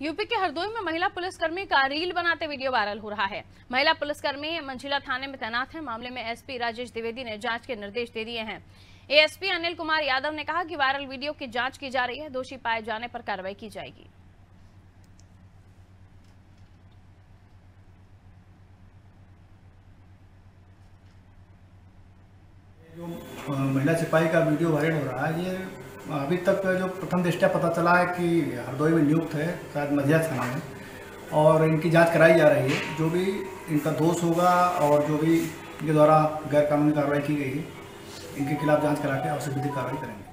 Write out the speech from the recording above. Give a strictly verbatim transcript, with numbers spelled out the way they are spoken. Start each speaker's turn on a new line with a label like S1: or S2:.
S1: UP के हरदोई में महिला पुलिसकर्मी का रील बनाते वीडियो वायरल हो रहा है। महिला पुलिसकर्मी मंझिला थाने में तैनात है। मामले में एसपी राजेश द्विवेदी ने जांच के निर्देश दे दिए हैं। एएसपी अनिल कुमार यादव ने कहा कि वायरल वीडियो की जांच की जा रही है। दोषी पाए जाने पर कार्रवाई की जाएगी।
S2: जो महिला सिपाही का वीडियो वायरल हो रहा है, ये अभी तक जो प्रथम दृष्टया पता चला है कि हरदोई में नियुक्त है, शायद मझिला थाना में, और इनकी जांच कराई जा रही है। जो भी इनका दोष होगा और जो भी इनके द्वारा गैर कानूनी कार्रवाई की गई है, इनके खिलाफ जांच करा के आवश्यक विधिक कार्रवाई करेंगे।